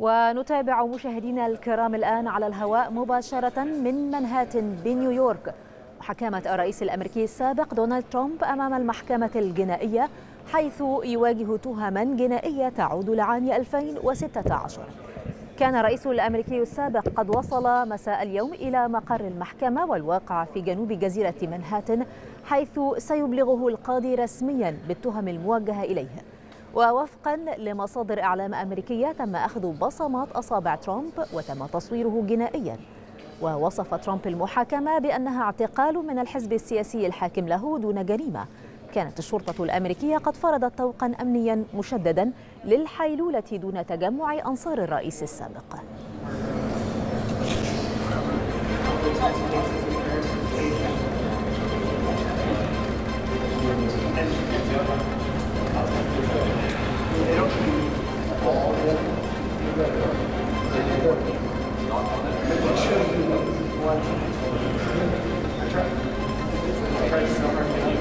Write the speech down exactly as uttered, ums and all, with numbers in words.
ونتابع مشاهدينا الكرام الآن على الهواء مباشرة من منهاتن بنيويورك محاكمة الرئيس الأمريكي السابق دونالد ترامب أمام المحكمة الجنائية، حيث يواجه تهما جنائية تعود لعام ألفين وستة عشر. كان الرئيس الأمريكي السابق قد وصل مساء اليوم إلى مقر المحكمة والواقع في جنوب جزيرة منهاتن، حيث سيبلغه القاضي رسميا بالتهم الموجهة إليه. ووفقا لمصادر إعلام أمريكية تم أخذ بصمات أصابع ترامب وتم تصويره جنائيا. ووصف ترامب المحاكمة بأنها اعتقال من الحزب السياسي الحاكم له دون جريمة. كانت الشرطة الأمريكية قد فرضت طوقا أمنيا مشددا للحيلولة دون تجمع أنصار الرئيس السابق. I tried so hard.